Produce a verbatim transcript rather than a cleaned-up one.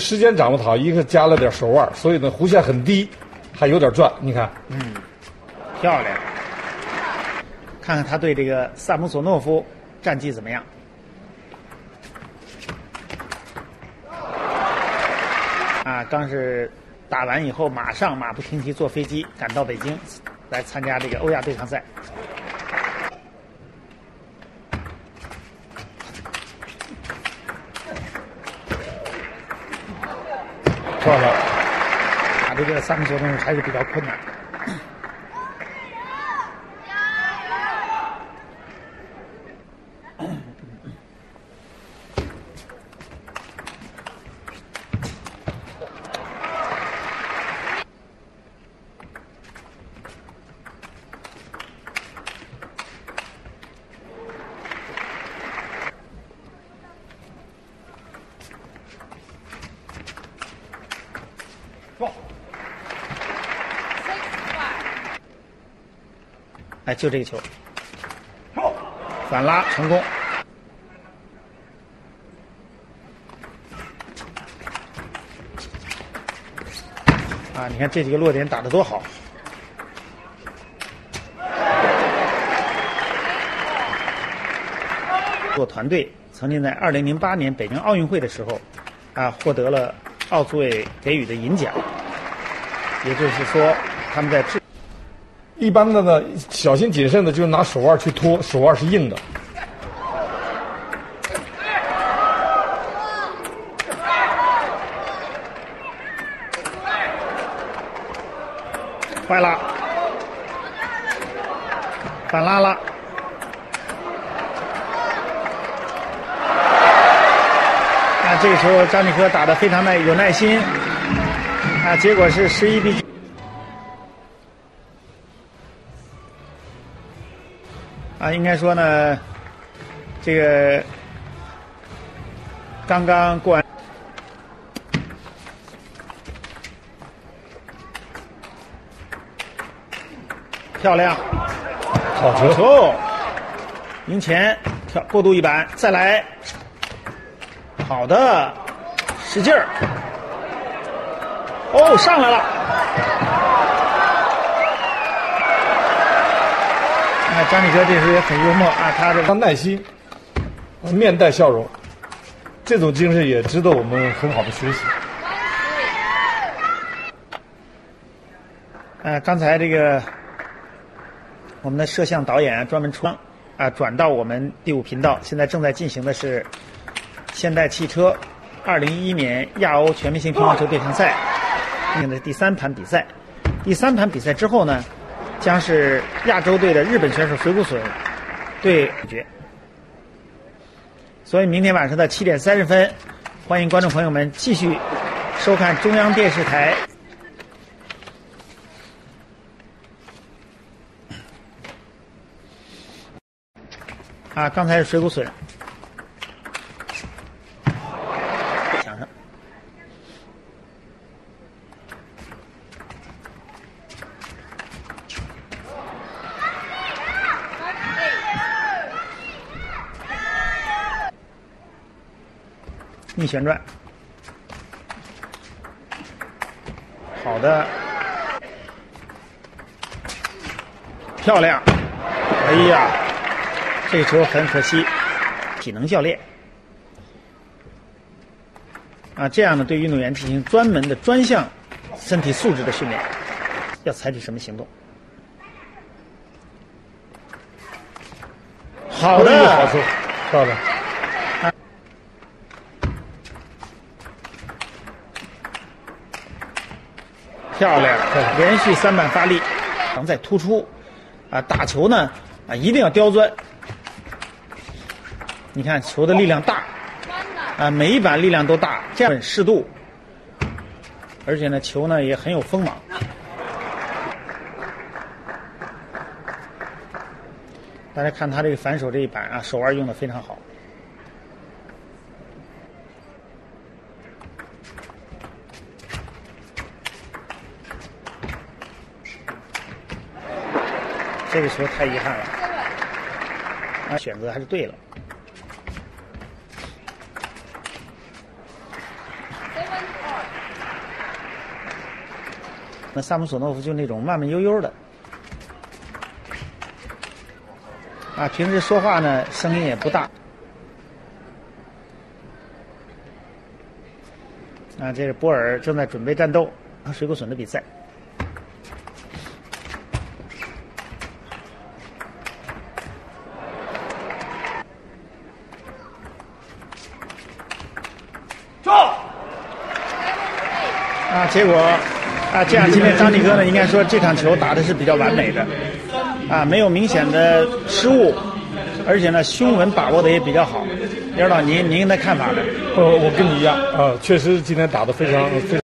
时间掌握的好，一个加了点手腕，所以呢弧线很低，还有点转。你看， 嗯，漂亮。看看他对这个萨姆索诺夫战绩怎么样？啊，刚是打完以后，马上马不停蹄坐飞机赶到北京，来参加这个欧亚对抗赛。 漂亮， 打这个萨姆索诺夫还是比较困难。哎，就这个球，反拉成功。啊，你看这几个落点打得多好！做团队曾经在二零零八年北京奥运会的时候，啊，获得了奥组委给予的银奖。也就是说，他们在制。 一般的呢，小心谨慎的就拿手腕去拖，手腕是硬的。 坏了，反拉了。啊，这个时候张继科打得非常的有耐心。啊，结果是十一比九。啊，应该说呢，这个刚刚过完，漂亮， 好球！ 球，赢前跳过渡一板，再来，好的，使劲儿，哦，上来了。啊，张继科这时候也很幽默啊，他这他耐心，面带笑容，这种精神也值得我们很好的学习。 呃，刚才这个我们的摄像导演专门出啊转到我们第五频道，现在正在进行的是现代汽车二零一一年亚欧全明星乒乓球对抗赛进行的第三盘比赛。第三盘比赛之后呢，将是亚洲队的日本选手水谷隼对决。所以明天晚上的七点三十分，欢迎观众朋友们继续收看中央电视台。啊，刚才是水谷隼墙上。逆旋转，好的，漂亮！哎呀，这个球很可惜，体能教练啊，这样呢，对运动员进行专门的专项身体素质的训练，要采取什么行动？好的， 好球，漂亮！ 漂亮，连续三板发力，常在突出，啊，打球呢，啊，一定要刁钻。你看球的力量大，啊，每一板力量都大，这样适度，而且呢，球呢也很有锋芒。大家看他这个反手这一板啊，手腕用的非常好。这个球太遗憾了，啊，选择还是对了。 那萨姆索诺夫就那种慢慢悠悠的，啊，平时说话呢声音也不大。啊，这是波尔正在准备战斗和水谷隼的比赛。啊，结果啊，这样今天张继科呢，应该说这场球打的是比较完美的，啊，没有明显的失误，而且呢，胸稳把握的也比较好。廖指导，您您的看法呢？ 呃，我跟你一样啊，确实今天打得非常非常。